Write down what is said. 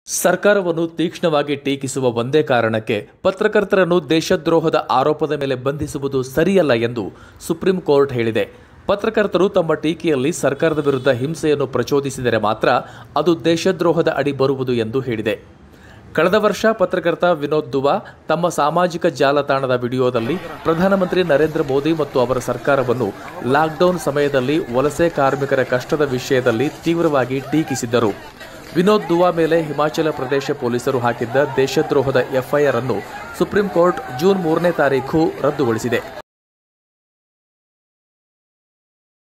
ಸರ್ಕಾರವನ್ನು ತೀಕ್ಷ್ಣವಾಗಿ ಟೀಕಿಸುವ ಒಂದೇ ಕಾರಣಕ್ಕೆ ಪತ್ರಕರ್ತರನ್ನು ದೇಶದ್ರೋಹದ ಆರೋಪದ ಮೇಲೆ ಬಂಧಿಸುವುದು ಸರಿಯಲ್ಲ ಎಂದು ಸುಪ್ರೀಂ ಕೋರ್ಟ್ ಹೇಳಿದೆ. ಪತ್ರಕರ್ತರು ತಮ್ಮ ಟೀಕೆಯಲ್ಲಿ ಸರ್ಕಾರದ ವಿರುದ್ಧ ಹಿಂಸೆಯನ್ನು ಪ್ರಚೋದಿಸಿದರೆ ಮಾತ್ರ ಅದು ದೇಶದ್ರೋಹದ ಅಡಿ ಬರುವುದು ಎಂದು ಹೇಳಿದೆ. ಕಳೆದ ವರ್ಷ ಪತ್ರಕರ್ತ ವಿನೋದ್ ದುವಾ ತಮ್ಮ ಸಾಮಾಜಿಕ ಜಾಲತಾಣದ ವಿಡಿಯೋದಲ್ಲಿ ಪ್ರಧಾನಮಂತ್ರಿ ನರೇಂದ್ರ ಮೋದಿ ಮತ್ತು ಅವರ ಸರ್ಕಾರವನ್ನು ಲಾಕ್ಡೌನ್ ಸಮಯದಲ್ಲಿ ವಲಸೆ ಕಾರ್ಮಿಕರ ಕಷ್ಟದ ವಿಷಯದಲ್ಲಿ ತೀವ್ರವಾಗಿ ಟೀಕಿಸಿದ್ದರು. ವಿನೋದ್ ದುವಾ ಮೇಲೆ ಹಿಮಾಚಲ ಪ್ರದೇಶ ಪೊಲೀಸರು ಹಾಕಿದ್ದ ದೇಶದ್ರೋಹದ ಎಫ್ಐಆರ್ ಅನ್ನು ಸುಪ್ರೀಂ ಕೋರ್ಟ್ ಜೂನ್ 3ನೇ ತಾರೀಖು ರದ್ದುಗೊಳಿಸಿದೆ.